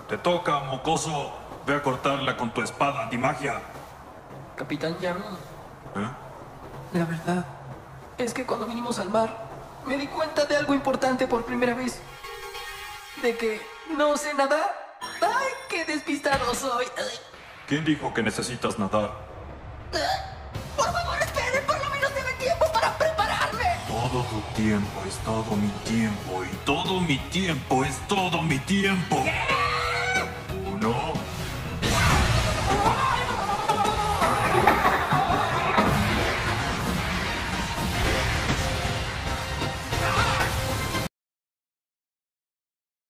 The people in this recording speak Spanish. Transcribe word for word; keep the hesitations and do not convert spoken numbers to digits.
Te toca, mocoso. Ve a cortarla con tu espada antimagia. Capitán Yami, ¿Eh? la verdad es que cuando vinimos al mar, me di cuenta de algo importante por primera vez. De que no sé nadar. ¡Ay, qué despistado soy! Ay. ¿Quién dijo que necesitas nadar? ¡Por favor, esperen! ¡Por lo menos denme tiempo para prepararme! Todo tu tiempo es todo mi tiempo y todo mi tiempo es todo mi tiempo. Uno,